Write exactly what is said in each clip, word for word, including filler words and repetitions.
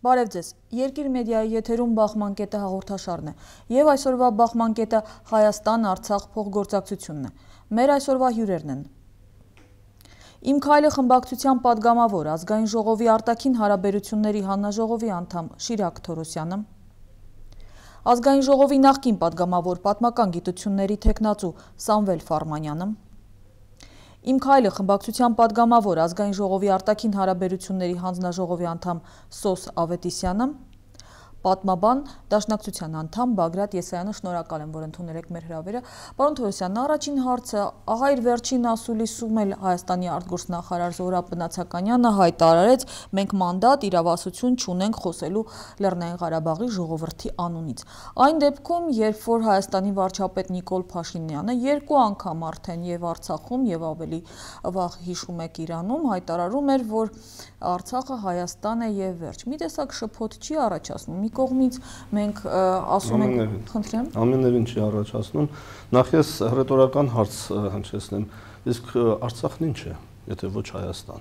Բարև ձեզ, Երկիր մեդիայի եթերում բախման կետը հաղորդաշարն է, և այսօրվա բախման կետը Հայաստան-Արցախ փոխգործակցությունն է, մեր այսօրվա հյուրերն են։ Իմ քայլը խմբակցության պատգամավոր, ազգային ժողովի արտաքին հարաբերությունների հանձնաժողովի անդամ Շիրակ Թորոսյանը, ազգային ժողովի նախկին պատգամավոր, պատմական գիտությունների թեկնածու Սամվել Ֆարմանյանը, Իմ քայլը խմբակցության պատգամավոր, ազգային ժողովի արտաքին հարաբերությունների հանձնաժողովի անդամ Սոս Ավետիսյանը, պատմաբան, դաշնակցության անդամ Բագրատ Եսայանը, շնորհակալ եմ, որ ընդունել եք մեր հրավերը։ Պարոն Թորոսյան, առաջին հարցը, ահա իր վերջին ասուլիսում էլ Հայաստանի արտգործնախարար Զոհրաբ Բնացականյանը հայտարարեց, մենք մանդատ, իրավասություն չունենք խոսելու Լեռնային Ղարաբաղի ժողովրդի անունից։ Այն դեպքում, երբ որ Հայաստանի վարչապետ Նիկոլ Փաշինյանը երկու անգամ արդեն եւ Արցախում եւ ավելի վաղ հիշում եք Իրանում հայտարարում էր, որ Արցախը Հայաստան է եւ վերջ։ Մի տեսակ շփոթ չի առաջացնում։ Մի կողմից մենք ասում ենք, խնդրեմ։ Ամենևին չի առաջացնում։ Նախ ես հռետորական հարց հնչեցնեմ, իսկ Արցախն ինչ է, եթե ոչ Հայաստան։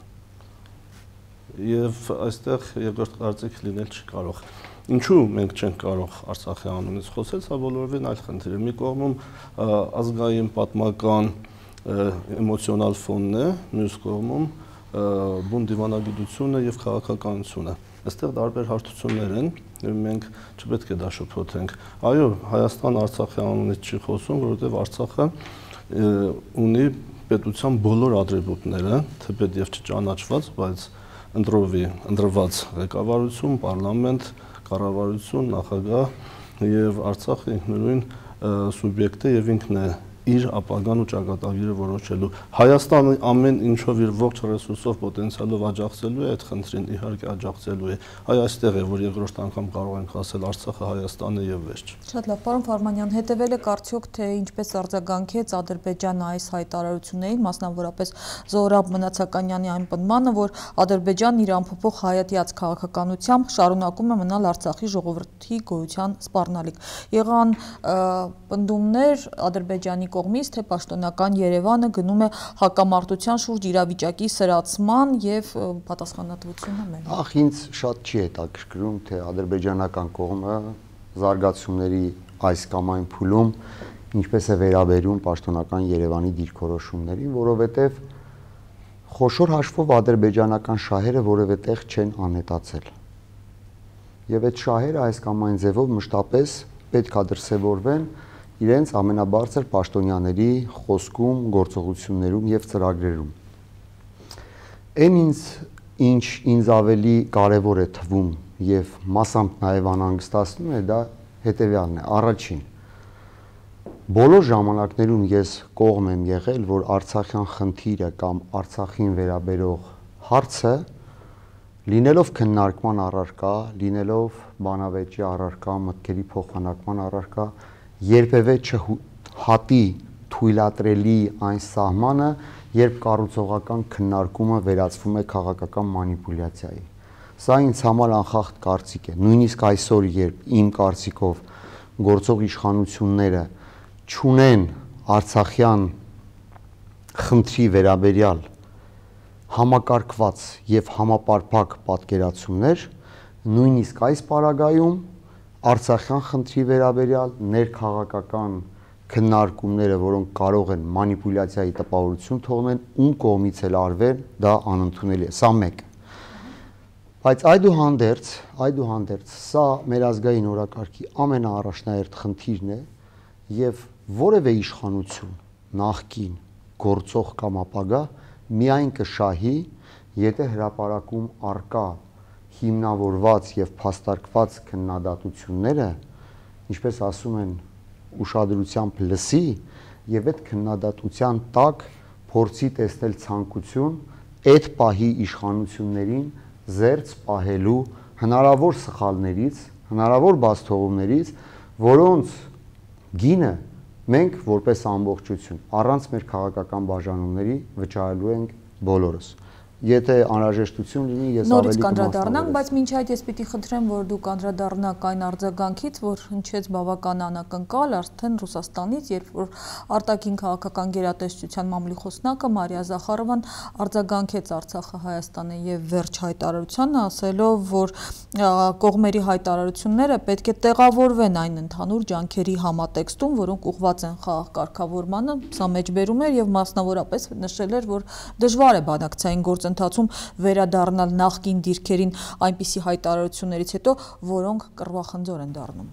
Եվ այստեղ երկրորդ կարծիք լինել չի կարող։ Ինչու մենք չենք կարող Արցախի անունից խոսել, սա բոլորովին այլ խնդիր է։ Մի կողմում ազգային պատմական էմոցիոնալ ֆոնն է, մյուս կողմում բուն դիվանագիտությունը եւ քաղաքականությունը։ Այստեղ տարբեր հարթություններ են, եւ մենք չպետք է դա շփոթենք։ Այո, Հայաստան-Արցախի անունից չի խոսում, որովհետեւ Արցախը ունի պետության բոլոր ատրիբուտները, թեպետ եւ չճանաչված, բայց ընտրովի, ընտրված ղեկավարություն, պարլամենտ, կառավարություն, նախագահ եւ Արցախը ինքնուրույն սուբյեկտ է եւ ինքն է իր ապագան ու ճակատագիրը որոշելու։ Հայաստանը ամեն ինչով իր ողջ ռեսուրսով պոտենցիալով աջակցելու է, այդ խնդրին իհարկե աջակցելու է։ Այ այստեղ է, որ երկրորդ անգամ կարող ենք ասել Արցախը Հայաստան է եւ վերջ։ Շատ լավ, պարոն Ֆարմանյան, հետևել եք արդյոք թե ինչպես արձագանքեց Ադրբեջանը այս հայտարարություններին, մասնավորապես Զոհրաբ Մնացականյանի այն պնդմանը, որ Ադրբեջանն իր անփոփոխ հայատյաց քաղաքականությամբ շարունակում է մնալ Արցախի ժողովրդի գոյության սպառնալիք։ Եղան պնդումներ Ադրբեջանի կողմից, թե պաշտոնական Երևանը գնում է հակամարտության շուրջ իրավիճակի սրացման եւ պատասխանատվությունը մենակ։ Ախ, ինձ շատ չի հետաքրքրում, թե ադրբեջանական կողմը զարգացումների այս կամ այն փուլում ինչպես է վերաբերում պաշտոնական Երևանի դիրքորոշումներին, որովհետեւ խոշոր հաշվով ադրբեջանական շահերը որևէ տեղ չեն անհետացել։ Եվ այդ շահերը այս կամ այն ձևով մշտապես պետք է դրսևորվեն իրենց ամենաբարձր պաշտոնյաների խոսքում, գործողություններում եւ ծրագրերում։ Այն ինձ ինչ ինձ ավելի կարևոր է թվում եւ մասամբ նաեւ անհանգստացնում է, դա հետեւյալն է։ Առաջին, բոլոր ժամանակներում ես կողմ եմ եղել, որ Արցախյան խնդիրը կամ Արցախին վերաբերող հարցը լինելով քննարկման առարկա, լինելով բանավեճի առարկա, մտքերի փոխանակման առարկա, երբևէ չհատի թույլատրելի այն սահմանը, երբ կառուցողական քննարկումը վերածվում է քաղաքական մանիպուլյացիայի։ Սա ինձ համար անխախտ կարծիք է։ Նույնիսկ այսօր, երբ իմ կարծիքով գործող իշխանությունները չունեն արցախյան խնդրի վերաբերյալ համակարգված եւ համապարփակ պատկերացումներ, նույնիսկ այս պարագայում Արցախյան խնդրի վերաբերյալ ներքաղաքական քննարկումները, որոնք կարող են մանիպուլյացիայի տպավորություն թողնել, ում կողմից էլ արվեն, դա անընդունելի է։ Սա մեկ։ Բայց այդուհանդերձ, այդուհանդերձ, սա մեր ազգային օրակարգի ամենաառաջնահերթ խնդիրն է եւ որևէ իշխանություն, նախկին, գործող կամ ապագա միայն կշահի, եթե հրապարակում արկա հիմնավորված եւ փաստարկված քննադատությունները, ինչպես ասում են, ուշադրությամբ լսի եւ այդ քննադատության տակ փորձի տեսնել ցանկություն այդ պահի իշխանություններին զերծ պահելու հնարավոր սխալներից, հնարավոր բացթողումներից, որոնց գինը մենք որպես ամբողջություն առանց մեր քաղաքական բաժանումների վճարելու ենք բոլորս։ Եթե անհրաժեշտություն լինի, ես նորից ավելի կանդրադառնանք, բայց մինչ այդ ես պիտի խնդրեմ, որ դուք անդրադառնաք այն արձագանքից, որ հնչեց բավական անակնկալ արդեն Ռուսաստանից, երբ որ արտաքին քաղաքական գերատեսչության մամուլի խոսնակը Մարիա Զախարովան արձագանքեց Արցախը Հայաստանը եւ վերջ հայտարարությանը, ասելով, որ կողմերի հայտարարությունները պետք է տեղավորվեն այն ընդհանուր ջանքերի համատեքստում, որոնք ուղղված են խաղաղ կարգավորմանը, սա մեջբերում էր եւ մասնավորապես նշել էր, որ դժվար է բանակցային գործընթացում վերադառնալ նախկին դիրքերին այնպիսի հայտարարություններից հետո, որոնք կռվախնձոր են դառնում։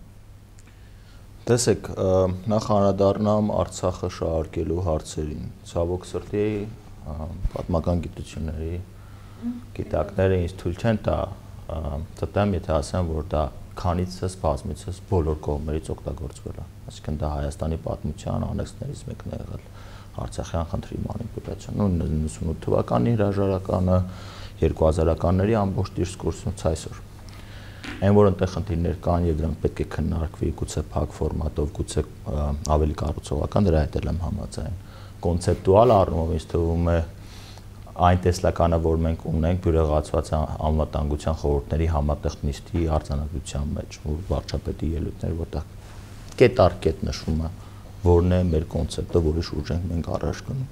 Տեսեք, նախ անդրադառնամ Արցախը շահարկելու հարցերին։ Ցավոք սրտի պատմական գիտությունների գիտակները ինձ թույլ չեն տա տտեմ, եթե ասեմ, որ դա քանիցս, բազմիցս բոլոր կողմերից օգտագործվել է։ Այսինքն դա Հայաստանի պատմության անեքսներից մեկն է եղել Արցախյան խնդրի մանիպուլյացիան, ու նույնիսկ թվականի հրաժարականը, երկու հազարականների ամբողջ դիսկուրսից այսօր։ Այն որ այնտեղ խնդիրներ կան եւ դրանք պետք է քննարկվի, գուցե փակ ֆորմատով, գուցե ավելի կառուցողական, դրա հետ եմ համաձայն։ Կոնցեպտուալ առումով ինձ թվում է այն տեսլականը, որ մենք ունենք բյուրեղացված անվտանգության խորհուրդների համատեղ նիստի արձանագրության մեջ, որ վարչապետի ելույթներ, որտեղ կետ առ կետ նշվում է, որն է մեր կոնցեպտը, որի շուրջ ենք մենք առաջ գնում։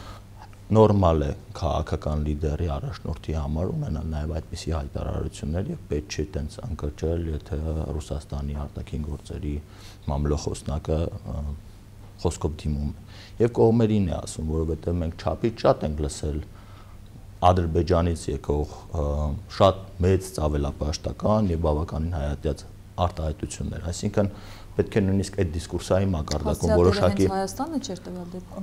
Նորմալ է քաղաքական լիդերի առաջնորդի համար ունենալ նաև այդպիսի հայտարարություններ եւ պետք չէ տենց անկրճել, եթե Ռուսաստանի արտաքին գործերի մամլոխոսնակը խոսքով դիմում է։ Եվ կողմերին է ասում, որովհետեւ մենք չափից շատ ենք լսել Ադրբեջանից եկող շատ մեծ ծավալապաշտական եւ բավականին հայատյաց արտահայտություններ, այսինքն պետք է նույնիսկ այդ դիսկուրսային մակարդակում որոշակի Հայաստանը չէր տվյալ դեպքում։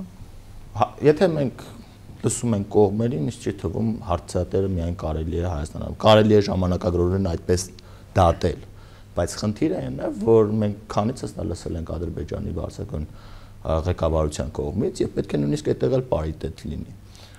Եթե մենք լսում ենք կողմերին, ինձ չի թվում հարցատերը միայն կարելի է Հայաստանում, կարելի է ժամանակագրորեն այդպես դատել, բայց խնդիրը այն է, որ մենք քանիցս դա լսել ենք Ադրբեջանի բարձրագույն ղեկավարության կողմից եւ պետք է նույնիսկ այդտեղ էլ պարիտետ լինի։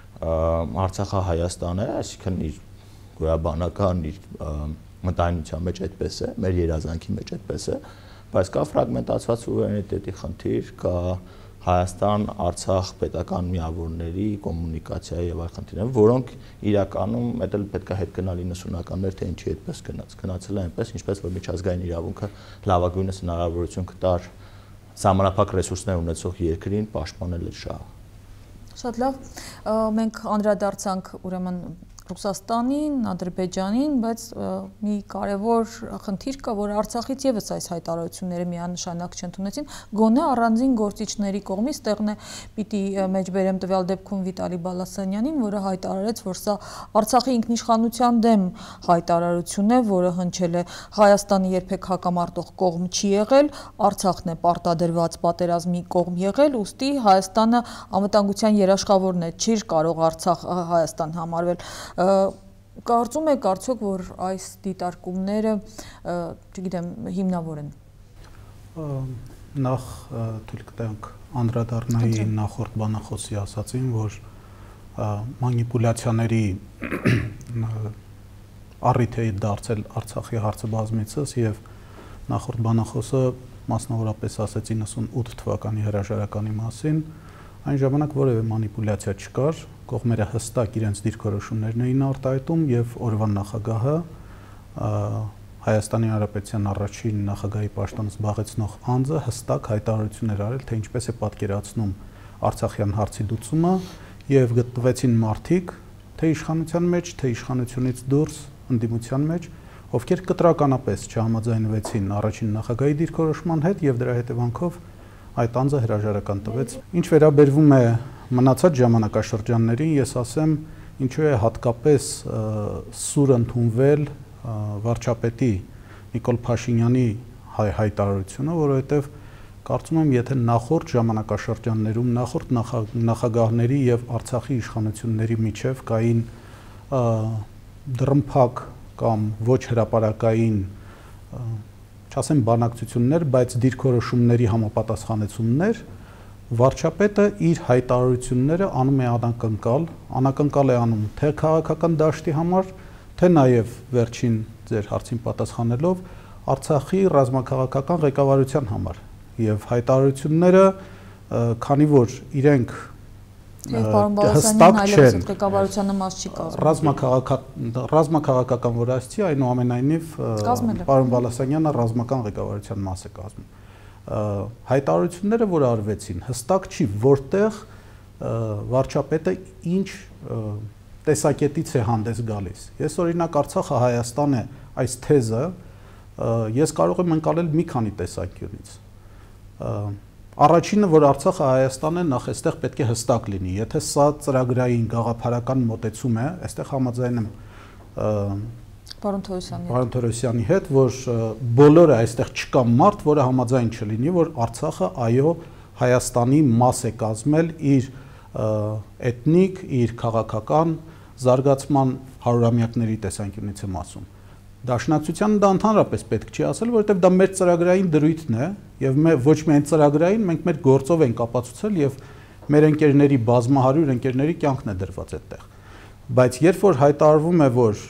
Արցախը Հայաստանը է, այսինքն իր գոյաբանական իր մտայնության մեջ այդպես է, մեր երազանքի մեջ այդպես է, բայց կա ֆրագմենտացված սուվերենիտետի խնդիր, կա Հայաստան-Արցախ պետական միավորների կոմունիկացիա եւ այլ խնդիրներ, որոնք իրականում դա պետք է հետ գնալ իննսունականներ, թե ինչի այդպես գնաց, գնացել է այնպես, ինչպես որ միջազգային իրավունքը լավագույնս հնարավորություն կտար սահմանափակ ռեսուրսներ ունեցող երկրին պաշտպանել այդ շահը։ Շատ լավ, մենք անդրադարձանք ուրեմն Ռուսաստանին, Ադրբեջանին, բայց մի կարևոր խնդիր կա, որ Արցախից եւս այս հայտարարությունները միանշանակ չընդունեցին, գոնե առանձին գործիչների կողմից, տեղն է պիտի մեջբերեմ տվյալ դեպքում Վիտալի Բալասանյանին, որը հայտարարեց, որ սա Արցախի ինքնիշխանության դեմ հայտարարություն է, որը հնչել է Հայաստանը երբեք հակամարտող կողմ չի եղել, Արցախն է պարտադրված պատերազմի կողմ եղել, ուստի Հայաստանը անվտանգության երաշխավորն է, չի կարող Արցախ Հայաստան համարվել։ Կարծում եք արդյոք, որ այս դիտարկումները, չգիտեմ, հիմնավոր են։ Նախ թույլ կտանք անդրադառնայի նախորդ բանախոսի ասացին, որ մանիպուլյացիաների առիթ է դարձել Արցախի հարցը բազմիցս եւ նախորդ բանախոսը մասնավորապես ասեց իննսունութ թվականի հրաժարականի մասին, այն ժամանակ որևէ մանիպուլյացիա չկար, կողմերը հստակ իրենց դիրքորոշումներն էին արտահայտում եւ օրվա նախագահը Հայաստանի Հանրապետության առաջին նախագահի պաշտոնը զբաղեցնող անձը հստակ հայտարարություններ արել, թե ինչպես է պատկերացնում Արցախյան հարցի լուծումը եւ գտնվեցին մարդիկ, թե իշխանության մեջ, թե իշխանությունից դուրս ընդդիմության մեջ, ովքեր կտրականապես չհամաձայնվեցին առաջին նախագահի դիրքորոշման հետ եւ դրա հետևանքով այդ անձը հրաժարական տվեց։ Ինչ վերաբերվում է մնացած ժամանակաշրջաններին, ես ասեմ, ինչու է հատկապես սուր ընդունվել վարչապետի Նիկոլ Փաշինյանի հայտարարությունը, որովհետև կարծում եմ, եթե նախորդ ժամանակաշրջաններում, նախորդ նախագահների եւ Արցախի իշխանությունների միջև կային դռնփակ կամ ոչ հրապարակային չասեմ բանակցություններ, բայց դիրքորոշումների համապատասխանեցումներ, վարչապետը իր հայտարարությունները անում է անակնկալ, անակնկալ է անում թե քաղաքական դաշտի համար, թե նաև վերջին ձեր հարցին պատասխանելով Արցախի ռազմաքաղաքական ղեկավարության համար եւ հայտարարությունները, քանի որ իրենք Թե պարոն Բալասյանին այլևս այդ ղեկավարության մաս չի կազմում։ Ռազմաքաղաքական որ ասցի, այնուամենայնիվ պարոն Բալասանյանը ռազմական ղեկավարության մաս է կազմում։ Հայտարարությունները, որ արվեցին, հստակ չի որտեղ վարչապետը ինչ տեսակետից է հանդես գալիս։ Ես օրինակ Արցախը Հայաստան է այս թեզը ես կարող եմ ընկալել մի քանի տեսանկյունից։ Առաջինը, որ Արցախը Հայաստան է, նախ այստեղ պետք է հստակ լինի։ Եթե սա ծրագրային գաղափարական մոտեցում է, այստեղ համաձայն եմ պարոն Թորոսյանի հետ, որ բոլորը այստեղ չկա մարդ, որը համաձայն չլինի, որ Արցախը այո Հայաստանի մաս է կազմել իր էթնիկ, իր քաղաքական զարգացման հարյուրամյակների տեսանկյունից եմ ասում։ Դաշնակցությանը դա ընդհանրապես պետք չի ասել, որովհետև դա մեր ծրագրային դրույթն է եւ ոչ միայն ծրագրային, մենք մեր գործով ենք ապացուցել եւ մեր ընկերների բազմահարյուր ընկերների կյանքն է դրված այդտեղ։ Բայց երբ որ հայտարարվում է, որ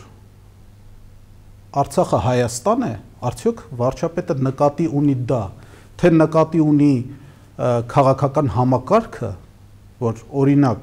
Արցախը Հայաստան է, արդյոք վարչապետը նկատի ունի դա, թե նկատի ունի քաղաքական համակարգը, որ օրինակ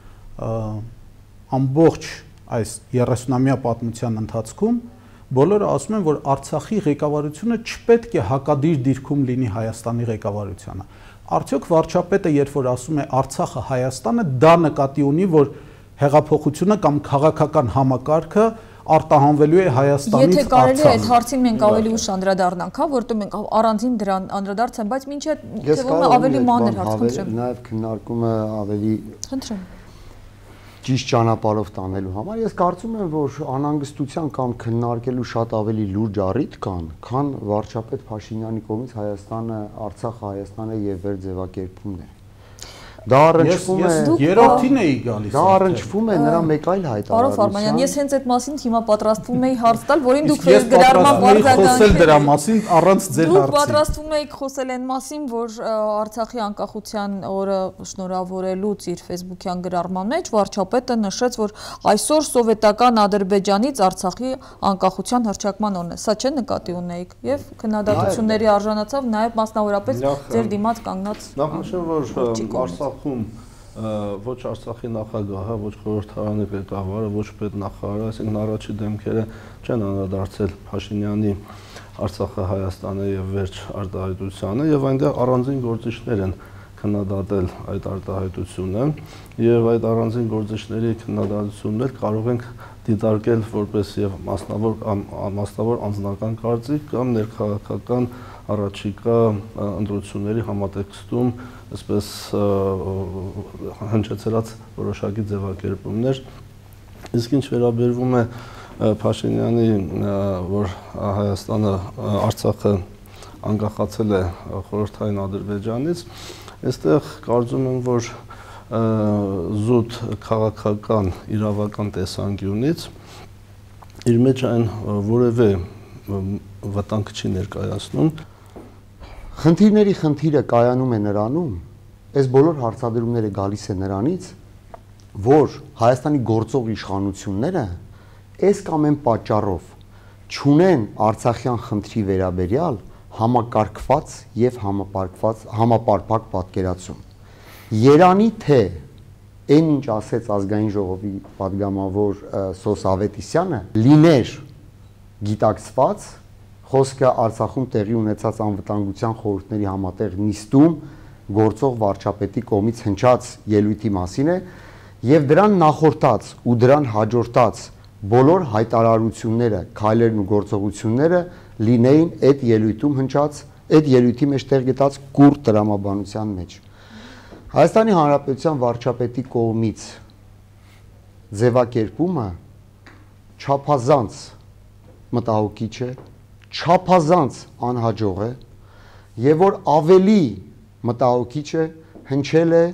ամբողջ այս երեսունամյա պատմության ընթացքում բոլորը ասում են, որ Արցախի ղեկավարությունը չպետք է հակադիր դիրքում լինի Հայաստանի ղեկավարությանը։ Արդյոք վարչապետը, երբ որ ասում է Արցախը Հայաստան է, դա նկատի ունի, որ հեղափոխությունը կամ քաղաքական համակարգը արտահանվելու է Հայաստանից Արցախ։ Եթե կարելի է այդ հարցին մենք ավելի ուշ անդրադառնանք, հա, որտեղ մենք առանձին դրան անդրադարձ ենք, բայց մինչև թվում է ավելի մանր հարց, խնդրեմ։ Նաև քննարկումը ավելի Խնդրեմ ճիշտ ճանապարհով տանելու համար ես կարծում եմ, որ անհանգստության կամ քննարկելու շատ ավելի լուրջ առիթ կան, քան վարչապետ Փաշինյանի կողմից Հայաստանը, Արցախը Հայաստանը եւ վեր ձևակերպումն է։ Դա առնչվում է երրորդին էի գալիս։ Դա առնչվում է նրա մեկ այլ հայտարարության։ Պարոն Ֆարմանյան, ես հենց այդ մասին հիմա պատրաստվում էի հարց տալ, որին դուք գրառման խոսել դրա մասին առանց ձեր հարցի։ Դուք պատրաստվում եք խոսել այն մասին, որ Արցախի անկախության օրը շնորհավորելուց իր Facebook-յան գրառման մեջ վարչապետը նշեց, որ այսօր սովետական Ադրբեջանից Արցախի անկախության հռչակման օրն է։ Սա չէ նկատի ունեիք եւ քննադատությունների արժանացավ նաեւ մասնավորապես ձեր դիմաց կանգնած։ Նախ նշեմ, որ Արցախում ոչ Արցախի նախագահը, ոչ խորհրդարանի ղեկավարը, ոչ պետնախարարը, այսինքն առաջի դեմքերը չեն անդրադարձել Փաշինյանի Արցախը Հայաստանը եւ վերջ արտահայտությանը եւ այնտեղ առանձին գործիչներ են քննադատել այդ արտահայտությունը եւ այդ առանձին գործիչների քննադատություններ կարող ենք դիտարկել որպես եւ մասնավոր մասնավոր անձնական կարծիք կամ ներքաղաքական առաջիկա ընտրությունների համատեքստում այսպես հնչեցրած որոշակի ձևակերպումներ, իսկ ինչ վերաբերվում է Փաշինյանի, որ Հայաստանը, Արցախը անկախացել է խորհրդային Ադրբեջանից, այստեղ կարծում եմ, որ զուտ քաղաքական իրավական տեսանկյունից իր մեջ այն որևէ վտանգ չի ներկայացնում։ Խնդիրների խնդիրը կայանում է նրանում, այս բոլոր հարցադրումները գալիս է նրանից, որ Հայաստանի գործող իշխանությունները այս կամ այն պատճառով չունեն Արցախյան խնդրի վերաբերյալ համակարգված եւ համապարփակ համապարփակ պատկերացում։ Երանի թե այն ինչ ասեց ազգային ժողովի падգամավոր Սոս Ավետիսյանը լիներ գիտակցված, խոսքը Արցախում տեղի ունեցած անվտանգության խորհուրդների համատեղ նիստում գործող վարչապետի կողմից հնչած ելույթի մասին է եւ դրան նախորդած ու դրան հաջորդած բոլոր հայտարարությունները, քայլերն ու գործողությունները լինեին այդ ելույթում հնչած, այդ ելույթի մեջ տեղ գտած կուռ տրամաբանության մեջ։ Հայաստանի Հանրապետության վարչապետի կողմից ձևակերպումը չափազանց մտահոգիչ է, չափազանց անհաջող է եւ որ ավելի մտահոգիչ է հնչել է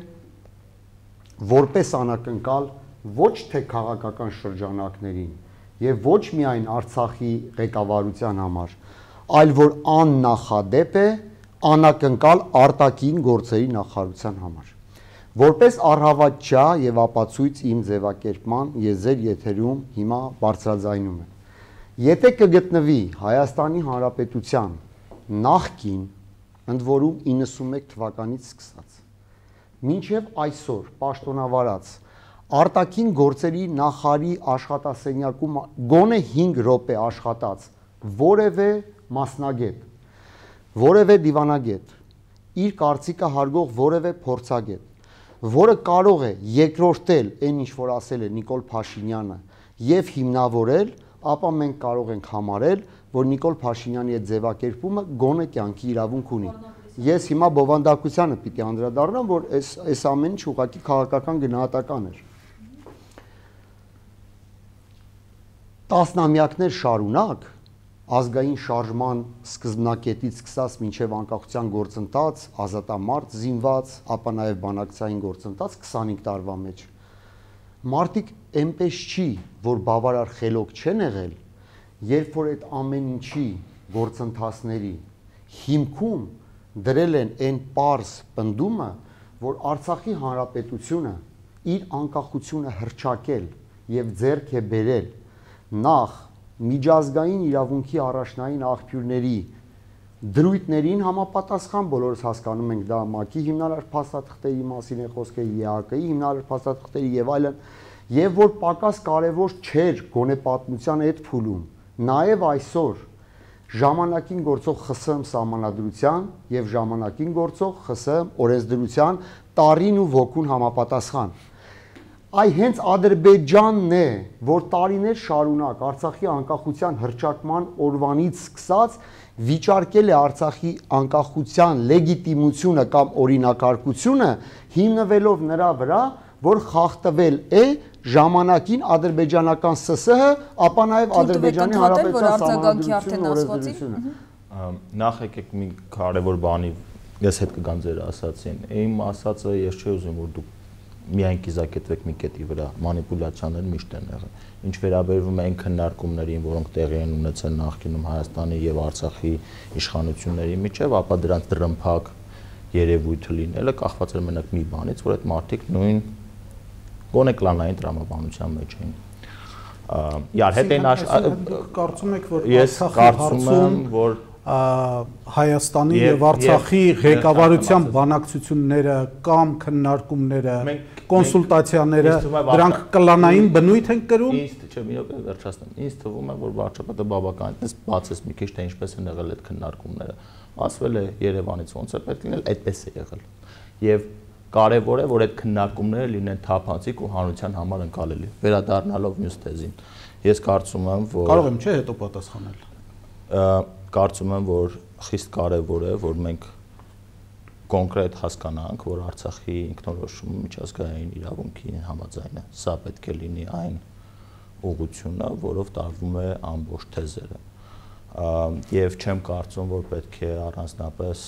որպես անակնկալ ոչ թե քաղաքական շրջանակներին եւ ոչ միայն Արցախի ղեկավարության համար, այլ որ աննախադեպ է անակնկալ արտաքին գործերի նախարարության համար։ Որպես առհավատչա եւ ապացույց իմ ձևակերպման ես ձեր եթերում հիմա բարձրաձայնում եմ։ Եթե կգտնվի Հայաստանի Հանրապետության նախկին, ընդ որում իննսունմեկ թվականից սկսած, մինչև այսօր պաշտոնավարած արտաքին գործերի նախարարի աշխատասենյակում գոնե հինգ րոպե աշխատած որևէ մասնագետ, որևէ դիվանագետ, իր կարծիքը հարգող որևէ փորձագետ, որը կարող է երկրորդել այն ինչ որ ասել է Նիկոլ Փաշինյանը եւ հիմնավորել, ապա մենք կարող ենք համարել, որ Նիկոլ Փաշինյանի այդ ձևակերպումը գոնե կյանքի իրավունք ունի։ Ես հիմա բովանդակությանը պիտի անդրադառնամ, որ այս այս ամեն ինչ ուղղակի քաղաքական գնահատական էր։ Տասնամյակներ շարունակ ազգային շարժման սկզբնակետից սկսած մինչև անկախության գործընթաց, ազատամարտ զինված, ապա նաև բանակցային գործընթաց քսանհինգ տարվա մեջ։ Մարդիկ այնպես չի, որ բավարար խելոք չեն եղել, երբ որ այդ ամեն ինչի գործընթացների հիմքում դրել են այն պարզ պնդումը, որ Արցախի հանրապետությունը իր անկախությունը հռչակել եւ ձեռք է բերել նախ միջազգային իրավունքի առաջնային աղբյուրների դրույթներին համապատասխան, բոլորս հասկանում ենք դա ՄԱԿ-ի հիմնարար փաստաթղթերի մասին է խոսքը, ԵԱԿ-ի հիմնարար փաստաթղթերի եւ այլն, եւ որ պակաս կարեւոր չէր գոնե պատմության այդ փուլում, նաեւ այսօր ժամանակին գործող ԽՍՀՄ սահմանադրության եւ ժամանակին գործող ԽՍՀՄ օրենսդրության տարին ու ոգուն համապատասխան։ Այ հենց Ադրբեջանն է, որ տարիներ շարունակ Արցախի անկախության հռչակման օրվանից սկսած վիճարկել է Արցախի անկախության լեգիտիմությունը կամ օրինակարգությունը, հիմնվելով նրա վրա, որ խախտվել է ժամանակին ադրբեջանական ՍՍՀ, ապա նաև Ադրբեջանի Հանրապետության սահմանադրությունը։ Նախ եկեք մի կարևոր բանի ես հետ կգամ ձեր ասացին։ Իմ ասածը ես չի ուզում որ դուք միայն կիզակետվեք մի կետի վրա, մանիպուլյացիաներ միշտ են եղել։ Ինչ վերաբերվում է այն քննարկումներին, որոնք տեղի են ունեցել նախկինում Հայաստանի եւ Արցախի իշխանությունների միջև, ապա դրանց դրամփակ երևույթը լինելը կախված է մենակ մի բանից, որ այդ մարդիկ նույն գոնե կլանային տրամաբանության մեջ էին։ Իար հետ են կարծում եք որ ես կարծում եմ որ Հայաստանի եւ Արցախի ղեկավարության բանակցությունները կամ քննարկումները, կոնսուլտացիաները դրանք կլանային բնույթ են կրում։ Ինձ չէ, մի րոպե վերջացնեմ։ Ինձ թվում է որ վարչապետը բավական այդպես բացես մի քիչ թե ինչպես են եղել այդ քննարկումները։ Ասվել է Երևանից ոնց է պետք լինել, այդպես է եղել։ Եվ կարևոր է որ այդ քննարկումները լինեն թափանցիկ ու հանրության համար ընկալելի։ Վերադառնալով մյուս թեզին, ես կարծում եմ որ կարող եմ չէ հետո պատասխանել։ Կարծում եմ որ խիստ կարևոր է որ մենք կոնկրետ հասկանանք որ Արցախի ինքնորոշումը միջազգային իրավունքի համաձայն է։ Սա պետք է լինի այն ուղղությունը, որով տարվում է ամբողջ թեզերը։ Եվ չեմ կարծում որ պետք է առանձնապես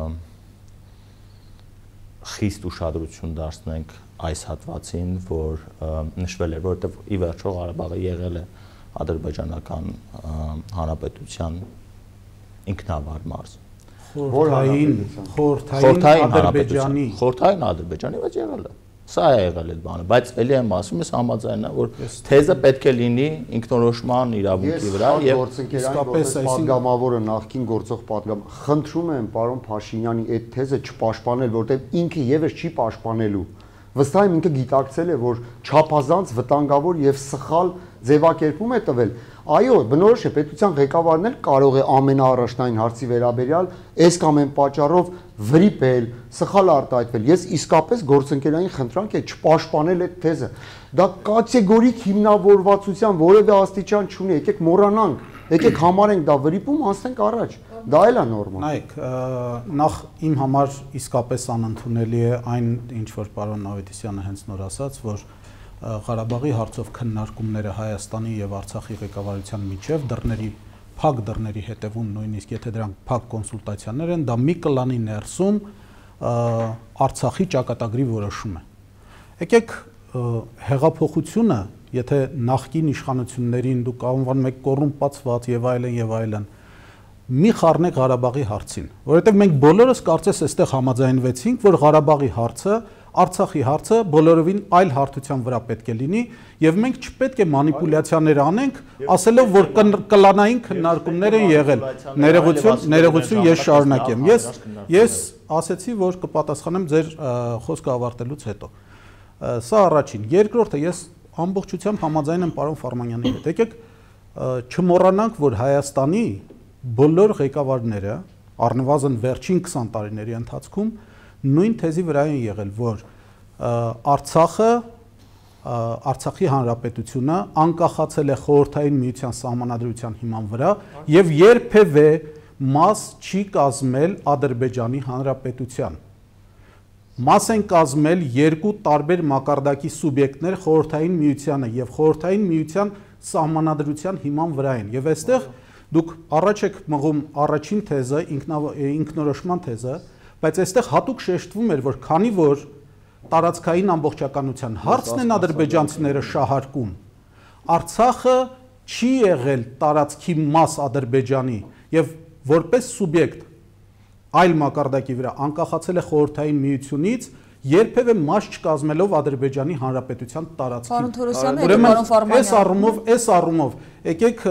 խիստ ուշադրություն դարձնենք այս հատվածին, որ նշվել էր, որովհետև ի վերջո Ղարաբաղը եղել է ադրբեջանական հանրապետության ինքնավար մարզ։ Խորհրդային խորհրդային Ադրբեջանի խորհրդային Ադրբեջանի, բայց եղել է։ Սա է եղել այդ բանը, բայց ելի եմ ասում, ես համաձայն եմ, որ թեզը պետք է լինի ինքնորոշման իրավունքի վրա եւ իսկապես պատգամավորը նախքին գործող պատգամ խնդրում եմ պարոն Փաշինյանի այդ թեզը չպաշտպանել, որտեղ ինքը եւս չի պաշտպանելու։ Վստահ եմ ինքը գիտակցել է, որ չափազանց վտանգավոր եւ սխալ ձևակերպում է տվել։ Այո, բնորոշ է պետության ղեկավարն էլ կարող է ամենաառաջնային հարցի վերաբերյալ այս կամ այն պատճառով վրիպել, սխալ արտահայտվել։ Ես իսկապես գործընկերային խնդրանք է չպաշտպանել այդ թեզը։ Դա կատեգորիկ հիմնավորվածության որևէ աստիճան չունի, եկեք մոռանանք, եկեք համարենք դա վրիպում, անցնենք առաջ։ Դա էլ է նորմալ։ Նայեք, նախ իմ համար իսկապես անընդունելի է այն, ինչ որ պարոն Ավետիսյանը հենց նոր ասաց, որ Ղարաբաղի հարցով քննարկումները Հայաստանի եւ Արցախի ղեկավարության միջև դռների փակ դռների հետևում նույնիսկ եթե դրանք փակ կոնսուլտացիաներ են, դա մի կլանի ներսում Արցախի ճակատագրի որոշում է։ Եկեք հեղափոխությունը, եթե նախկին իշխանություններին դուք անվանում եք կոռումպացված եւ այլն եւ այլն, մի խառնեք Ղարաբաղի հարցին, որովհետեւ մենք բոլորս կարծես այստեղ համաձայնվեցինք, որ Ղարաբաղի հարցը Արցախի հարցը բոլորովին այլ հարթության վրա պետք է լինի եւ մենք չպետք է մանիպուլյացիաներ անենք, ասելով որ կլանային քննարկումներ են եղել։ Ներողություն, ներողություն ես շարունակեմ։ Ես ես ասեցի, որ կպատասխանեմ ձեր խոսքը ավարտելուց հետո։ Սա առաջին, երկրորդը ես ամբողջությամբ համաձայն եմ պարոն Ֆարմանյանի հետ։ Եկեք չմոռանանք, որ Հայաստանի բոլոր ղեկավարները առնվազն վերջին քսան տարիների ընթացքում նույն թեզի վրա են եղել, որ Արցախը, Արցախի հանրապետությունը անկախացել է խորհրդային միության սահմանադրության հիման վրա եւ երբևէ մաս չի կազմել Ադրբեջանի հանրապետության։ Մաս են կազմել երկու տարբեր մակարդակի սուբյեկտներ խորհրդային միությանը եւ խորհրդային միության սահմանադրության հիման վրա են։ Եվ այստեղ դուք առաջ եք մղում առաջին թեզը, ինքնորոշման թեզը, բայց այստեղ հատուկ շեշտվում էր, որ քանի որ տարածքային ամբողջականության հարցն են ադրբեջանցիները շահարկում, Արցախը չի եղել տարածքի մաս Ադրբեջանի եւ որպես սուբյեկտ այլ մակարդակի վրա անկախացել է խորհրդային միությունից, երբևէ մաս չկազմելով Ադրբեջանի հանրապետության տարածքի։ Պարոն Թորոսյանը, պարոն Ֆարմանյանը, այս առումով, այս առումով եկեք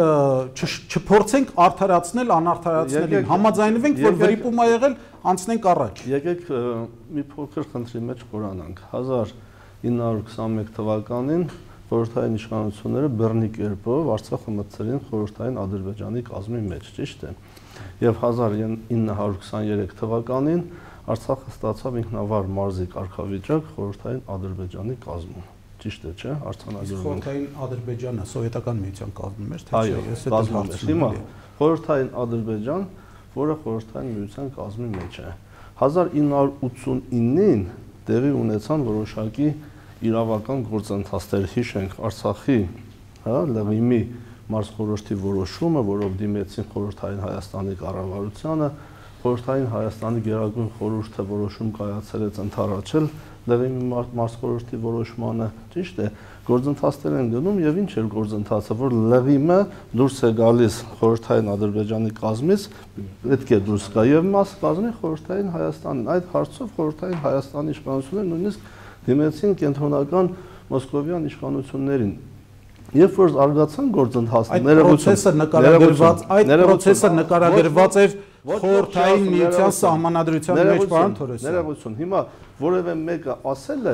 չփորձենք արդարացնել անարդարացնելին, համաձայնվենք, որ վրիպում ա եղել, անցնենք առաջ։ Եկեք մի փոքր խնդրի մեջ խորանանք։ հազար ինը հարյուր քսանմեկ թվականին խորհրդային իշխանությունները բռնի կերպով Արցախը մտցրին խորհրդային Ադրբեջանի կազմի մեջ, ճիշտ է։ Եվ հազար ինը հարյուր քսաներեք թվականին Արցախը ստացավ ինքնավար մարզի կարգավիճակ խորհրդային Ադրբեջանի կազմում։ Ճիշտ է, չէ՞, արձանագրում։ Խորհրդային Ադրբեջանը սովետական միության կազմում էր, թե չէ։ Այո, կազմում էր։ Հիմա խորհրդային Ադրբեջան, որը խորհրդային միության կազմի մեջ է։ հազար ինը հարյուր ութսունինին տեղի ունեցան որոշակի իրավական գործընթացներ, հիշենք Արցախի, հա, Լղիմի մարզխորհրդի որոշումը, որով դիմեցին խորհրդային Հայաստանի կառավարությանը, խորհրդային Հայաստանի Գերագույն խորհուրդը որոշում կայացրեց ընդառաջել Լղիմի մարզխորհրդի որոշմանը, ճիշտ է, գործընթացներ են գնում եւ ինչ էր գործընթացը, որ Լղիմը դուրս է գալիս խորհրդային Ադրբեջանի կազմից, պետք է դուրս գա եւ մաս կազմի խորհրդային Հայաստանին։ Այդ հարցով խորհրդային Հայաստանի իշխանությունները նույնիսկ դիմեցին կենտրոնական մոսկովյան իշխանություններին։ Երբ որ զարգացան գործընթացները, պրոցեսը նկարագրված, այդ պրոցեսը նկարագրված էր խորհրդային միության սահմանադրության մեջ, պարոն Թորոսյան։ Ներողություն, հիմա որևէ մեկը ասել է,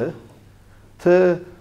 թե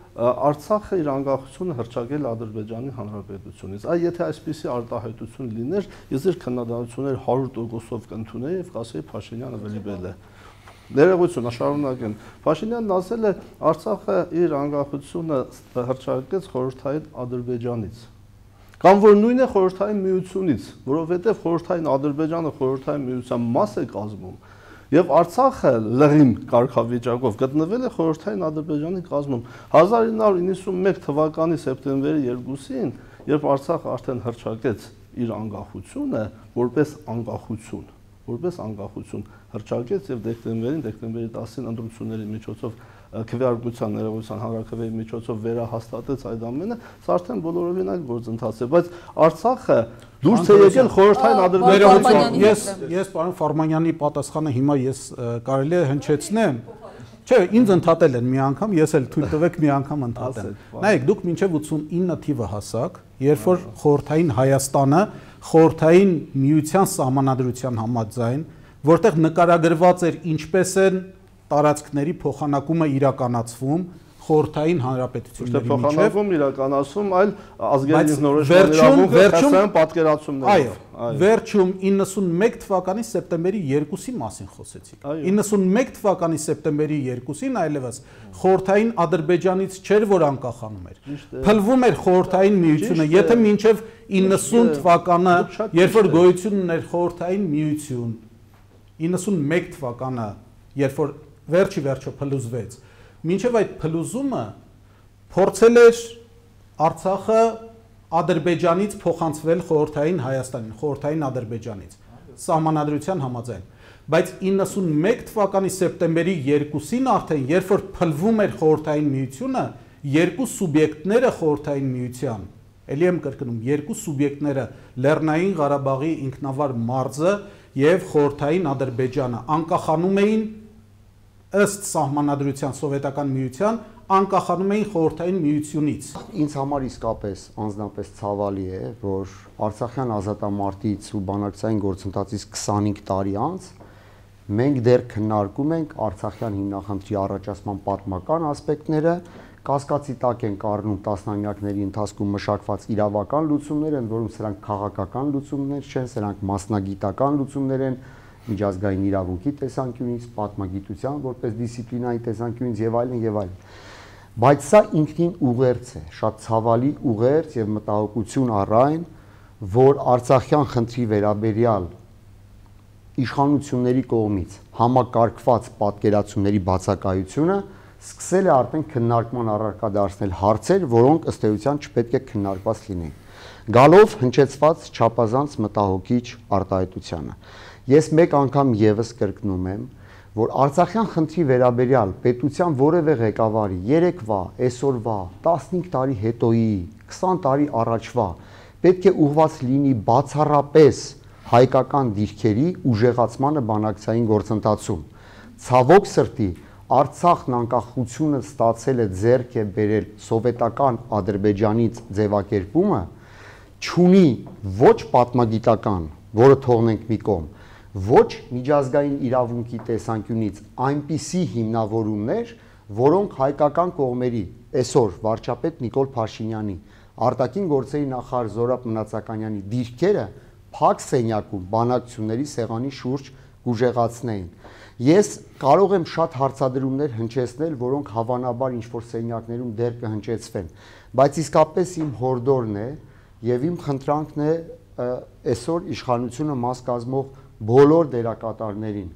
Արցախը իր անկախությունը հռչակել Ադրբեջանի Հանրապետությունից։ Այ եթե այսպիսի արտահայտություն լիներ, ես իր քննադատությունները հարյուր տոկոսով կընդունեի եւ կասեի Փաշինյանը վլիբել է։ Ներողություն, շարունակեմ։ Փաշինյանն ասել է Արցախը իր անկախությունը հռչակեց խորհրդային Ադրբեջանից։ Կամ որ նույնն է խորհրդային միությունից, որովհետև խորհրդային Ադրբեջանը խորհրդային միության մաս է կազմում, եւ Արցախը լղիմ կարգավիճակով գտնվել է խորհրդային Ադրբեջանի կազմում։ հազար ինը հարյուր իննսունմեկ թվականի սեպտեմբերի երկուսին, երբ Արցախը արդեն հռչակեց իր անկախությունը, որպես անկախություն, որպես անկախություն հռչակեց եւ դեկտեմբերին, դեկտեմբերի տասին ընտրությունների միջոցով քվեարկության ներողության հանրաքվեի միջոցով վերահաստատեց այդ ամենը, սա արդեն բոլորովին այլ գործընթաց է, բայց Արցախը դուրս է եկել խորհրդային Ադրբեջանից։ Ես ես պարոն Ֆարմանյանի պատասխանը հիմա ես կարելի է հնչեցնեմ։ Չէ, ինձ ընդհատել են մի անգամ, ես էլ թույլ տվեք մի անգամ ընդհատեմ։ Նայեք, դուք մինչև ութսունինը թիվը հասաք, երբ որ խորհրդային Հայաստանը խորհրդային միության սահմանադրության համաձայն, որտեղ նկարագրված էր ինչպես են տարածքների փոխանակումը իրականացվում խորհրդային հանրապետությունների միջև։ Փոխանակում իրականացում այլ ազգային ինքնորոշման իրավունքը հասարակ պատկերացումներով։ Այո, վերջում իննսունմեկ թվականի սեպտեմբերի երկուսի մասին խոսեցիք։ իննսունմեկ թվականի սեպտեմբերի երկուսին այլևս խորհրդային Ադրբեջանից չէր որ անկախանում էր։ Փլվում էր խորհրդային միությունը, եթե մինչև իննսուն թվականը, երբ որ գոյություն ուներ խորհրդային միություն, իննսունմեկ թվականը, երբ որ վերջի վերջը փլուզվեց, մինչև այդ փլուզումը փորձել էր Արցախը Ադրբեջանից փոխանցվել խորհրդային Հայաստանին, խորհրդային Ադրբեջանից, սահմանադրության համաձայն, բայց իննսունմեկ թվականի սեպտեմբերի երկուսին արդեն, երբ որ փլվում էր խորհրդային միությունը, երկու սուբյեկտները խորհրդային միության, ելի եմ կրկնում, երկու սուբյեկտները Լեռնային Ղարաբաղի ինքնավար մարզը եւ խորհրդային Ադրբեջանը անկախանում էին ըստ սահմանադրության սովետական միության անկախանում էին խորհրդային միությունից։ Ինձ համար իսկապես անձնապես ցավալի է, որ Արցախյան ազատամարտից ու բանակցային գործընթացից քսանհինգ տարի անց մենք դեռ քննարկում ենք Արցախյան հիմնախնդրի առաջացման պատմական ասպեկտները, կասկածի տակ են կառնում տասնամյակների ընթացքում մշակված իրավական լուծումներ, ընդ որում սրանք քաղաքական լուծումներ չեն, սրանք մասնագիտական լուծումներ են միջազգային իրավունքի տեսանկյունից, պատմագիտության որպես դիսցիպլինայի տեսանկյունից եւ այլն եւ այլն։ Բայց սա ինքնին ուղերձ է, շատ ցավալի ուղերձ եւ մտահոգություն առայն, որ Արցախյան խնդրի վերաբերյալ իշխանությունների կողմից համակարգված պատկերացումների բացակայությունը սկսել է արդեն քննարկման առարկա դարձնել հարցեր, որոնք ըստ էության չպետք է քննարկված լինեին։ Գալով հնչեցված չափազանց մտահոգիչ արտահայտությանը, ես մեկ անգամ եւս կրկնում եմ, որ Արցախյան խնդրի վերաբերյալ պետության որևէ ղեկավարի երեկվա, այսօրվա, տասնհինգ տարի հետոյի, քսան տարի առաջվա պետք է ուղղված լինի բացառապես հայկական դիրքերի ուժեղացմանը բանակցային գործընթացում։ Ցավոք սրտի Արցախն անկախությունը ստացել է ձեռք է բերել սովետական Ադրբեջանից ձևակերպումը, չունի ոչ պատմագիտական, որը թողնենք մի կողմ, ոչ միջազգային իրավունքի տեսանկյունից այնպիսի հիմնավորումներ, որոնք հայկական կողմերի այսօր վարչապետ Նիկոլ Փաշինյանի, արտաքին գործերի նախարար Զորաբ Մնացականյանի դիրքերը փակ սենյակում բանակցությունների սեղանի շուրջ կուժեղացնեին։ Ես կարող եմ շատ հարցադրումներ հնչեցնել, որոնք հավանաբար ինչ-որ սենյակներում դեռ կհնչեցվեն, բայց իսկապես իմ հորդորն է եւ իմ խնդրանքն է այսօր իշխանությունը մաս կազմող բոլոր դերակատարներին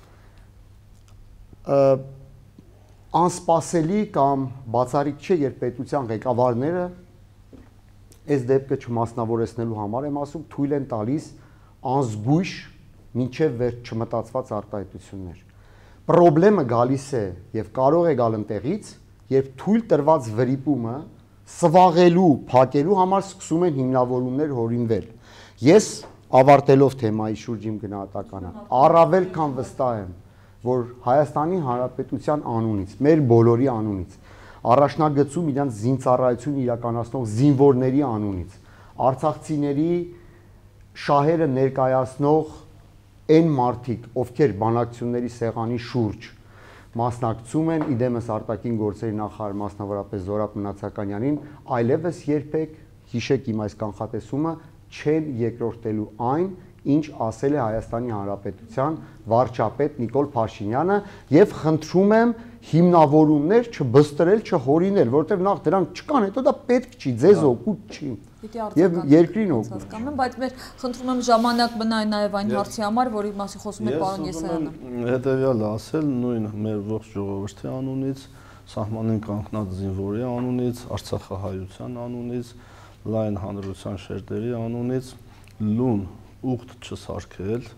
անսպասելի կամ բացառիկ չէ, երբ պետության ղեկավարները այս դեպքը չմասնավորեցնելու համար եմ ասում, թույլ են տալիս անզգույշ մինչև վերջ չմտածված արտահայտություններ։ Պրոբլեմը գալիս է եւ կարող է գալ ընտեղից, երբ թույլ տրված վրիպումը սվաղելու, փակելու համար սկսում են հիմնավորումներ հորինվել։ Ես ավարտելով թեմայի շուրջ իմ գնահատականը, առավել քան վստահ եմ, որ Հայաստանի Հանրապետության անունից, մեր բոլորի անունից, առաջնագծում իրենց զինծառայություն իրականացնող զինվորների անունից, արցախցիների շահերը ներկայացնող այն մարդիկ, ովքեր բանակցությունների սեղանի շուրջ մասնակցում են, իդեմս արտաքին գործերի նախարար մասնավորապես Զորաբ Մնացականյանին, այլևս երբեք հիշեք իմ այս կանխատեսումը չեն երկրորդելու այն, ինչ ասել է Հայաստանի Հանրապետության վարչապետ Նիկոլ Փաշինյանը եւ խնդրում եմ հիմնավորումներ չբստրել, չհորինել, որովհետեւ նախ դրանք չկան, հետո դա պետք չի, ձեզ օգուտ չի։ Եվ երկրին օգուտ։ Հասկանում եմ, բայց մեր խնդրում եմ ժամանակ մնա նաեւ այն հարցի համար, որի մասին խոսում էր պարոն Եսայանը։ Հետևյալը ասել նույն մեր ողջ ժողովրդի անունից, սահմանին կանգնած զինվորի անունից, Արցախահայության անունից, լայն հանրության շերտերի անունից լուն ուղտ չսարքել,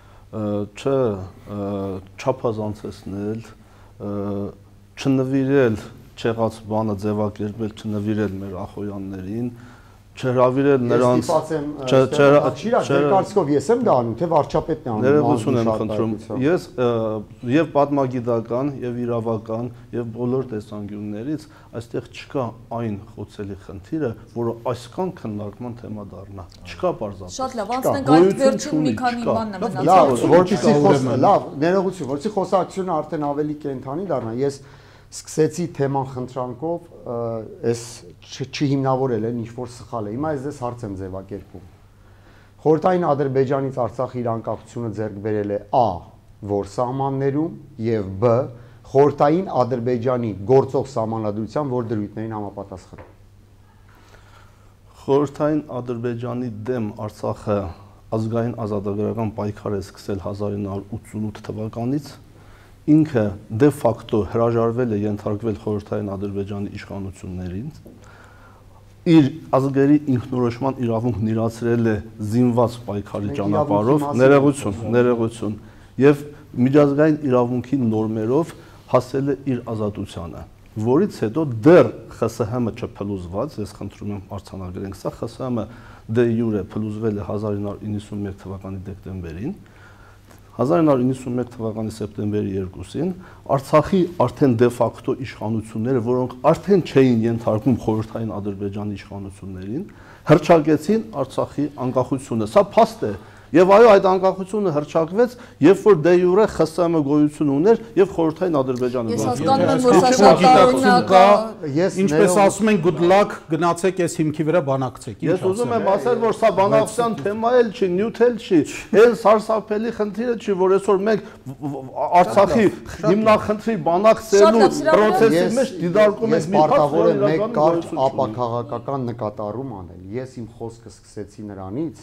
չչափազանցեցնել, չնվիրել չեղած բանը ձևակերպել, չնվիրել մեր ախոյաններին, չհրավիրել նրանց չերկարծքով ես եմ դա անում, թե վարչապետն է անում։ Ներողություն եմ խնդրում։ Ես եւ պատմագիտական, եւ իրավական, եւ բոլոր տեսանկյուններից այստեղ չկա այն խոցելի խնդիրը, որը այսքան քննարկման թեմա դառնա։ Չկա պարզապես։ Շատ լավ, անցնենք այդ վերջին մի քանի բանն է մնացել։ Լավ, որպեսզի խոս, լավ, ներողություն, որպեսզի խոսակցությունը արդեն ավելի կենթանի դառնա։ Ես սկսեցի թեման խնդրանքով, այս չհիմնավորել են ինչ-որ սխալ է։ Հիմա ես ձեզ հարց եմ ձևակերպում։ Խորհրդային Ադրբեջանից Արցախի իր անկախությունը ձեռք բերել է Ա. որ սահմաններում եւ Բ. խորհրդային Ադրբեջանի գործող սահմանադրության որ դրույթներին համապատասխան։ Խորհրդային Ադրբեջանի դեմ Արցախը ազգային ազատագրական պայքար է սկսել հազար ինը հարյուր ութսունութ թվականից, ինքը դե ֆակտո հրաժարվել է ենթարկվել խորհրդային Ադրբեջանի իշխանություններին, իր ազգերի ինքնորոշման իրավունքն իրացրել է զինված պայքարի ճանապարհով, ներողություն, ներողություն, եւ միջազգային իրավունքի նորմերով հասել է իր ազատությանը, որից հետո դեռ Խ Ս Հ-ը չփլուզված, ես խնդրում եմ արձանագրենք սա, Խ Ս Հ-ը դե յուրե փլուզվել է հազար ինը հարյուր իննսունմեկ թվականի դեկտեմբերին, հազար ինը հարյուր նվաթ թվականի սեպտեմբերի երկուսին Արցախի արդեն դե ֆակտո իշխանությունները, որոնք արդեն չէին ենթարկվում խորհրդային Ադրբեջանի իշխանություններին, հռչակեցին Արցախի անկախությունը։ Սա փաստ է։ Եվ այո, այդ անկախությունը հռչակվեց, երբ որ դե յուրե ԽՍՀՄ գոյություն ուներ եւ խորհրդային Ադրբեջանը։ Ես հասկանում եմ, որ սա շատ տարօրինակ է։ Ինչպես ասում են, good luck, գնացեք այս հիմքի վրա բանակցեք։ Ես ուզում եմ ասել, որ սա բանակցության թեմա էլ չի, նյութ էլ չի։ Այն սարսափելի խնդիրը չի, որ այսօր մենք Արցախի հիմնախնդրի բանակցելու process-ի մեջ դիտարկում ենք մի պարտավոր եմ մեկ կարճ ապաքաղաքական նկատառում անել։ Ես իմ խոսքը սկսեցի նրանից,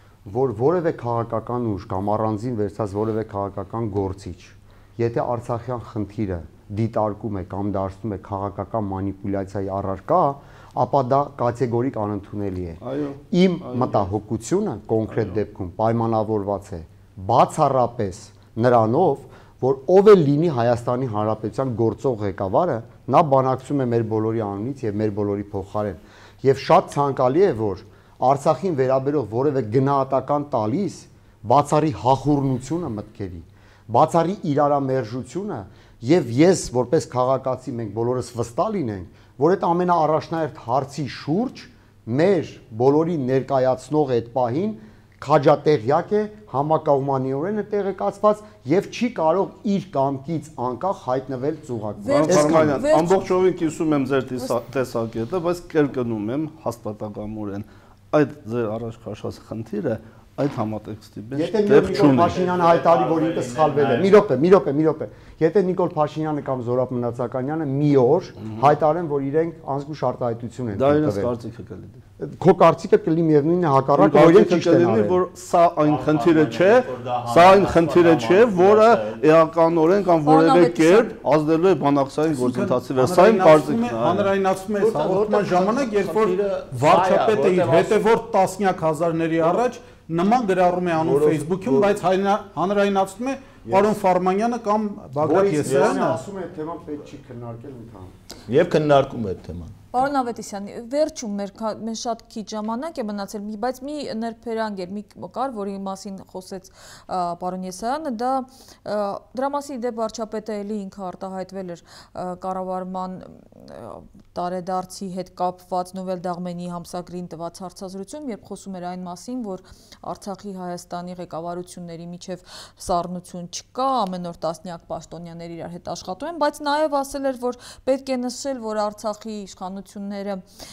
որ որևէ քաղաքական ուժ կամ առանձին վերցած որևէ քաղաքական գործիչ, եթե Արցախյան խնդիրը դիտարկում է կամ դարձնում է քաղաքական մանիպուլյացիայի առարկա, ապա դա կատեգորիկ անընդունելի է։ Իմ մտահոգությունը կոնկրետ դեպքում պայմանավորված է բացառապես նրանով, որ ով էլ լինի Հայաստանի Հանրապետության գործող ղեկավարը, նա բանակցում է մեր բոլորի անունից եւ մեր բոլորի փոխարեն։ Եվ շատ ցանկալի է, որ Արցախին վերաբերող որևէ գնահատական տալիս բացառի հախուռնությունը մտքերի, բացառի իրարամերժությունը եւ ես որպես քաղաքացի մենք բոլորս վստահ լինենք, որ այդ ամենաառաջնահերթ հարցի շուրջ մեր բոլորի ներկայացնող այդ պահին քաջատեղյակ է, համակողմանիորեն է տեղեկացված եւ չի կարող իր կամքից անկախ հայտնվել ծուղակ։ Ամբողջովին կիսում եմ ձեր տեսակետը, բայց կրկնում եմ հաստատակամորեն այդ ձեր առաջ քաշած խնդիրը այդ համատեքստի մեջ դեպք չունի։ Եթե Նիկոլ Փաշինյանը հայտարարի, որ ինքը սխալվել է, մի րոպե, մի րոպե, մի րոպե։ Եթե Նիկոլ Փաշինյանը կամ Զորապ Մնացականյանը մի օր հայտարարեն, որ իրենք անզգույշ արտահայտություն են տվել։ Դա իրենց կարծիքը կլինի։ Քո կարծիքը կլինի միևնույնն է հակառակը, որ իրենք ճիշտ են արել։ Որ սա այն խնդիրը չէ, սա այն խնդիրը չէ, որը էականորեն կամ որևէ կերպ ազդելու է բանակցային գործընթացի վրա։ Սա իմ կարծիքն է։ Հանրայնացում է հաղորդման ժամանակ, երբ որ վարչապետը իր հետևորդ տասնյակ հազարների առաջ նման գրառում է անում Facebook-ում, բայց հանրայնացնում է պարոն Ֆարմանյանը կամ Բագրատ Եսայանը, ասում է թեման պետք չի քննարկել ընդհանուր։ Եվ քննարկում է այդ թեման։ Պարոն Ավետիսյան, վերջում մեր մեր շատ քիչ ժամանակ է մնացել, բայց մի ներբերանգ էր, մի կար, որի մասին խոսեց պարոն Եսայանը, դա դրա մասին դե վարչապետը էլի ինքը արտահայտվել էր կառավարման տարեդարձի հետ կապված Նովել Դաղմենի համսագրին տված հարցազրույցում, երբ խոսում էր այն մասին, որ Արցախի Հայաստանի ղեկավարությունների միջև սառնություն չկա, ամեն օր տասնյակ պաշտոնյաներ իրար հետ աշխատում են, բայց նաև ասել էր, որ պետք է նշել, որ Արցախի իշխանությունները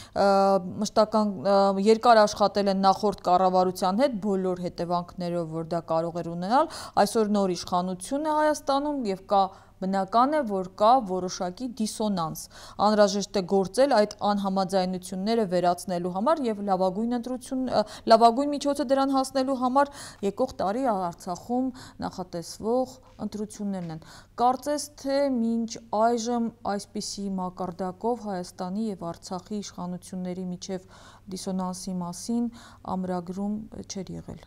մշտական երկար աշխատել են նախորդ կառավարության հետ բոլոր հետևանքներով, որ դա կարող էր ունենալ, այսօր նոր իշխանություն է Հայաստանում եւ կա բնական է, որ կա որոշակի դիսոնանս, անհրաժեշտ է գործել այդ անհամաձայնությունները վերացնելու համար եւ լավագույն ընտրություն, լավագույն միջոցը դրան հասնելու համար եկող տարի Արցախում նախատեսվող ընտրություններն են։ Կարծես թե մինչ այժմ այսպիսի մակարդակով Հայաստանի եւ Արցախի իշխանությունների միջև դիսոնանսի մասին ամրագրում չէր եղել։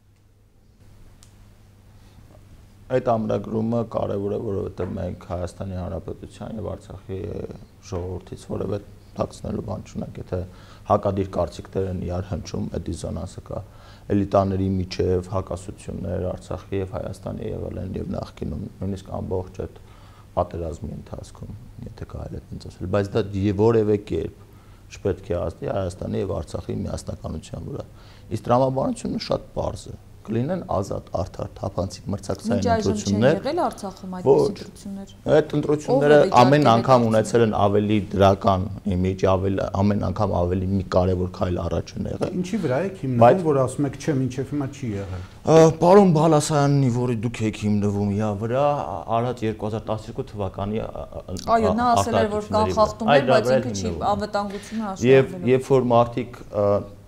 Այդ ամրագրումը կարևոր է, որովհետև մենք Հայաստանի Հանրապետության եւ Արցախի ժողովրդից որևէ թաքցնելու բան չունենք, եթե հակադիր կարծիքներ են իրար հնչում, այդ դիզոնանսը կա։ Էլիտաների միջև հակասություններ Արցախի եւ Հայաստանի եղել են եւ նախկինում, նույնիսկ ամբողջ այդ պատերազմի ընթացքում, եթե կարելի է այդպես ասել, բայց դա որևէ կերպ չպետք է ազդի Հայաստանի եւ Արցախի միասնականության վրա։ Իսկ տրամաբանությունը շատ պարզ է։ Կլինեն ազատ, արդար, թափանցիկ մրցակցային ընտրություններ։ Եղել Արցախում այդպիսի ընտրություններ։ Այդ ընտրությունները ամեն անգամ ունեցել են ավելի դրական իմիջ, ավելի ամեն անգամ ավելի մի կարևոր քայլ առաջ են եղել։ Ինչի վրա եք հիմնվում, որ ասում եք, չէ, մինչև հիմա չի եղել։ Պարոն Բալասանյանի, որի դուք եք հիմնվում, իա վրա արած երկու հազար տասներկու թվականի այո, նա ասել էր, որ կան խախտումներ, բայց ինքը չի անվտանգությունը աշխատել։ Եվ երբ որ մարդիկ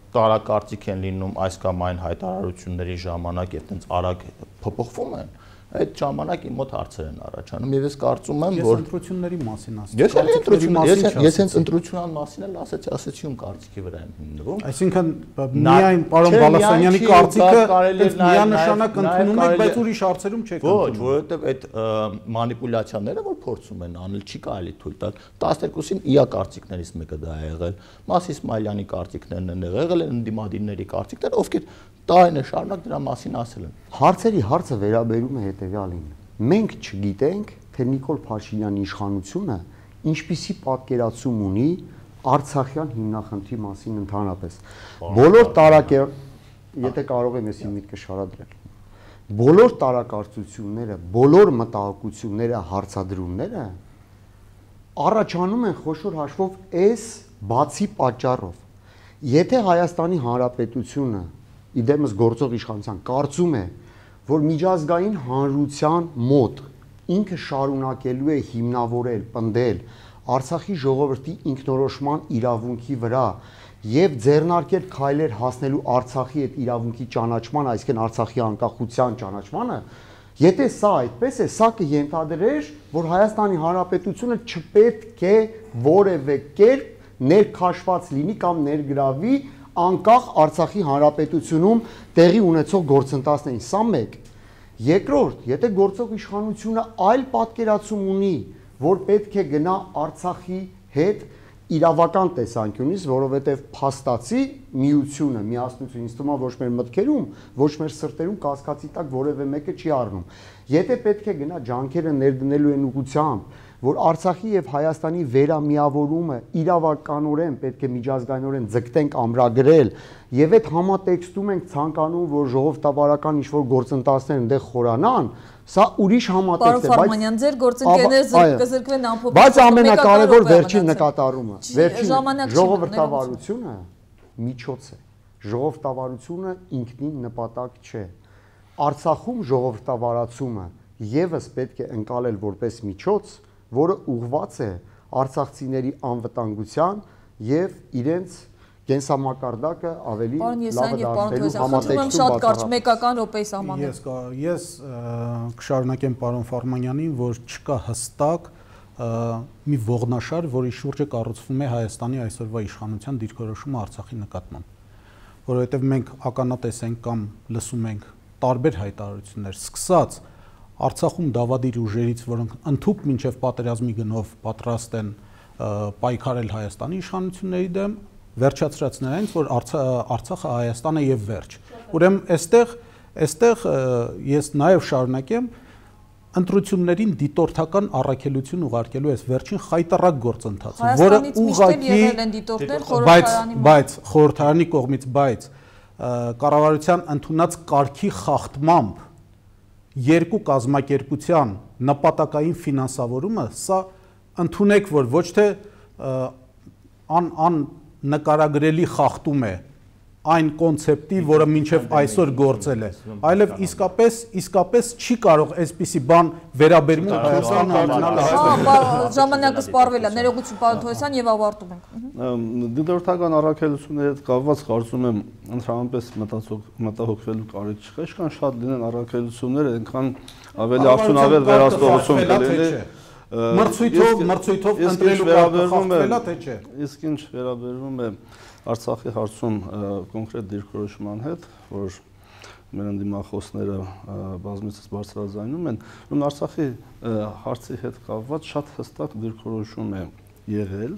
տարակարծիք են լինում այս կամ այն հայտարարությունների ժամանակ եւ տենց արագ փոփոխվում են, այդ ժամանակ իմ մոտ հարցեր են առաջանում եւ ես կարծում եմ, որ որ ընտրությունների մասին ասեցի։ Ես էլ ընտրությունների մասին ես հենց ընտրությունան մասին էլ ասեցի, ասեցի ում կարծիքի վրա եմ հիմնվում։ Այսինքն միայն պարոն Բալասանյանի կարծիքը միանշանակ ընդունում եք, բայց ուրիշ հարցերում չեք ընդունում։ Ոչ, որովհետեւ այդ մանիպուլյացիաները, որ փորձում են անել, չի կարելի թույլ տալ։ տասներկուսին իա կարծիքներից մեկը դա է եղել։ Մաս Իսմայելյանի կարծիքներն են եղել, ընդդիմադիրների կարծիքները, ովքեր տարիներ շարունակ դրա մասին ասել են։ Հարցերի հարցը վերաբերում է հետևյալին։ Մենք չգիտենք, թե Նիկոլ Փաշինյանի իշխանությունը ինչպիսի պատկերացում ունի Արցախյան հիմնախնդրի մասին ընդհանրապես։ Բոլոր տարակեր, եթե կարող եմ ես իմ միտքը շարադրել, բոլոր տարակարծությունները, բոլոր մտահոգությունները, հարցադրումները առաջանում են խոշոր հաշվով այս բացի պատճառով։ Եթե Հայաստանի Հանրապետությունը իդեմս գործող իշխանության կարծում է, որ միջազգային հանրության մոտ ինքը շարունակելու է հիմնավորել, պնդել Արցախի ժողովրդի ինքնորոշման իրավունքի վրա եւ ձեռնարկել քայլեր հասնելու Արցախի այդ իրավունքի ճանաչման, այսինքն Արցախի անկախության ճանաչմանը, եթե սա այդպես է, սա կենթադրեր, որ Հայաստանի Հանրապետությունը չպետք է որևէ կերպ ներքաշված լինի կամ ներգրավի անկախ Արցախի Հանրապետությունում տեղի ունեցող գործընթացներին, սա մեկ։ Երկրորդ, եթե գործող իշխանությունը այլ պատկերացում ունի, որ պետք է գնա Արցախի հետ իրավական տեսանկյունից, որովհետև փաստացի միությունը, միասնությունը ինձ թվում է ոչ մեր մտքերում, ոչ մեր սրտերում կասկածի տակ որևէ մեկը չի առնում։ Եթե պետք է գնա ջանքերը ներդնելու են ուղղությամբ, որ Արցախի եւ Հայաստանի վերամիավորումը իրավականորեն պետք է միջազգայինորեն ձգտենք ամրագրել եւ այդ համատեքստում ենք ցանկանում, որ ժողովրդավարական ինչ-որ գործընթացներ այնտեղ խորանան, սա ուրիշ համատեքստ է, բայց Պարոն ձեր գործընկերները կզրկվեն ամփոփ։ Բայց ամենակարևոր վերջին նկատառումը, վերջին ժողովրդավարությունը միջոց է։ Ժողովրդավարությունը ինքնին նպատակ չէ։ Արցախում ժողովրդավարացումը եւս պետք է ընկալել որպես միջոց, որը ուղղված է արցախցիների անվտանգության եւ իրենց կենսամակարդակը ավելի լավ դարձնելու համատեքստում շատ կարճ մեկական րոպեի սահմանել։ Ես ես կշարունակեմ պարոն Ֆարմանյանին, որ չկա հստակ մի ողնաշար, որի շուրջը կառուցվում է Հայաստանի այսօրվա իշխանության դիրքորոշումը Արցախի նկատմամբ, որովհետեւ մենք ականատես ենք կամ լսում ենք տարբեր հայտարարություններ, սկսած Արցախում դավադիր ուժերից, որոնք ընդհուպ մինչև պատերազմի գնով պատրաստ են պայքարել Հայաստանի իշխանությունների դեմ, վերջացրած նրանից, որ Արցախը Հայաստան է եւ վերջ։ Ուրեմն այստեղ այստեղ ես նաեւ շարունակեմ ընտրություններին դիտորդական առաքելություն ուղարկելու այս վերջին խայտառակ գործընթացը, որը ուղղակի բայց խորհրդարանի կողմից, բայց կառավարության ընդունած կարգի խախտմամբ երկու կազմակերպության նպատակային ֆինանսավորումը, սա ընդունեք, որ ոչ թե ան ան նկարագրելի խախտում է այն կոնցեպտի, որը մինչև այսօր գործել է, այլև իսկապես իսկապես չի կարող այսպիսի բան վերաբերմունք ունենալ։ Ժամանակը սպառվել է, ներողություն պարոն Թովսյան, եւ ավարտում ենք։ Դիտորդական առաքելությունների հետ կապված կարծում եմ ընդհանրապես մտահոգվելու կարիք չկա, ինչքան շատ լինեն առաքելությունները, այնքան ավելի արդյունավետ վերահսկողություն կլինի։ Մրցույթով մրցույթով ընտրելու կարգախախտվելա թե չէ։ Իսկ ինչ վերաբերում է Արցախի հարցում կոնկրետ դիրքորոշման հետ, որ մեր ընդդիմախոսները բազմիցս բարձրաձայնում են, ում Արցախի հարցի հետ կապված շատ հստակ դիրքորոշում է եղել,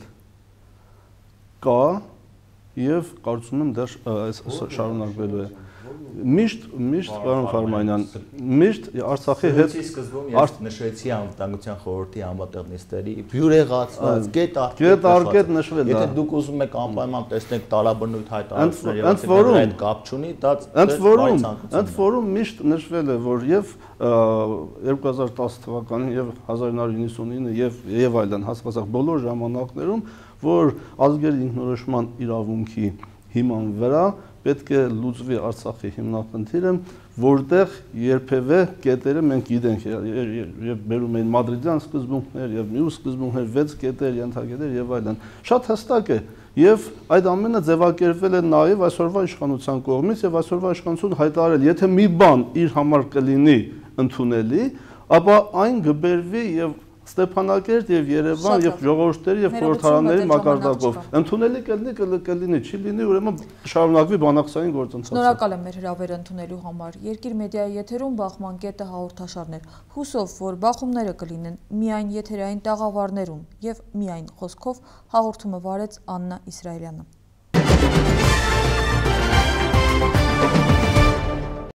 կա եւ կարծում եմ դեռ այս շարունակվելու է։ Միշտ միշտ պարոն Ֆարմանյան, միշտ Արցախի հետ սկզբում ես նշեցի անվտանգության խորհրդի համատեղնիստերի բյուրեղացված գետ արկետ նշվել է։ Եթե դուք ուզում եք անպայման տեսնեք տարաբնույթ հայտարարություններ եւ ասել այդ կապ չունի, դա ընդ որում ընդ որում միշտ նշվել է, որ եւ երկու հազար տասը թվականին եւ հազար ինը հարյուր հինգսունինը եւ եւ այլն հասկացած բոլոր ժամանակներում, որ ազգերի ինքնորոշման իրավունքի հիման վրա պետք է լուծվի Արցախի հիմնախնդիրը, որտեղ երբևէ կետերը մենք գիտենք, եւ բերում էին մադրիդյան սկզբունքներ եւ մյուս սկզբունքներ, վեց կետեր, ենթակետեր եւ այլն։ Շատ հստակ է եւ այդ ամենը ձևակերպվել է նաեւ այսօրվա իշխանության կողմից եւ այսօրվա իշխանությունը հայտարարել, եթե մի բան իր համար կլինի ընդունելի, ապա այն կբերվի եւ Ստեփանակերտ եւ Երևան եւ ժողովուրդների եւ խորհրդարանների մակարդակով ընդունելի կլինի, կլինի, չի լինի, ուրեմն շարունակվի բանակցային գործընթացը։ Շնորհակալ եմ մեր հրավերը ընդունելու համար։ Երկիր մեդիայի եթերում Բախման կետը հաղորդաշարներ։ Հուսով, որ բախումները կլինեն միայն եթերային տաղավարներում եւ միայն խոսքով, հաղորդումը վարեց Աննա Իսրայելյանը։